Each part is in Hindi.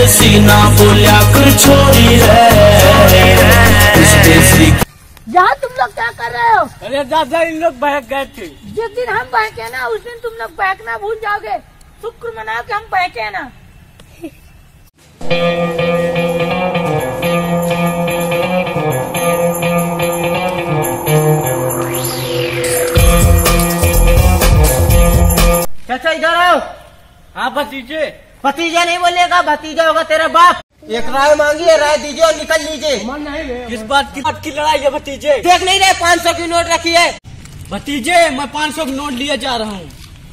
सीना बोलिया कर छोड़ी है इस देसी। यहाँ तुम लोग क्या कर रहे हो? अरे दादा इन लोग बहक गए थे। जिस दिन हम बहके ना उस दिन तुम लोग बहकना भूल जाओगे। शुक्र मनाओ कि हम बहके ना। चाचा इधर आओ। हाँ भतीजे। भतीजा नहीं बोलेगा, भतीजा होगा तेरा बाप। एक राय मांगी है, राय दीजिए और निकल लीजिए। मन नहीं किस बात की लड़ाई है भतीजे? देख नहीं रहे 500 की नोट रखी है। भतीजे मैं 500 की नोट लिए जा रहा हूँ।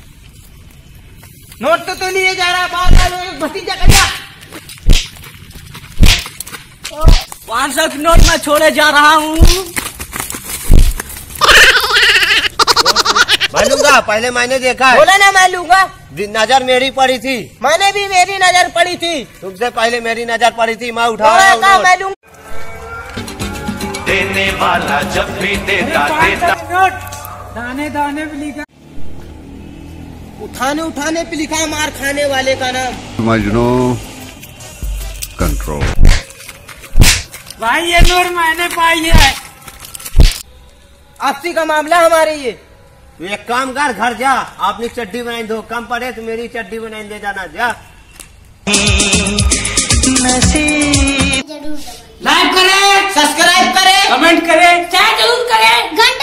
नोट तो लिए जा रहा है, बात भतीजा करिया। 500 की नोट मैं छोड़े जा रहा हूँ। मैं लूंगा, पहले मैंने देखा है। बोला ना मैं लूंगा। नजर मेरी पड़ी थी। मैंने भी मेरी नजर पड़ी थी। तुमसे पहले मेरी नजर पड़ी थी, मैं उठा मैं लूंगा। देने वाला जब भी देता देता। दाने दाने पे लिखा, उठाने उठाने पे लिखा मार खाने वाले का नाम। मजनू कंट्रोल। भाई ये नोट मैंने पाई है। आपसी का मामला हमारे ये। तू एक काम कर, घर जा, अपनी चड्डी बनाई दो, कम पड़े तो मेरी चड्डी बनाई दे जाना। जा लाइक करें, सब्सक्राइब करें, कमेंट करें, चाहे जरूर करें।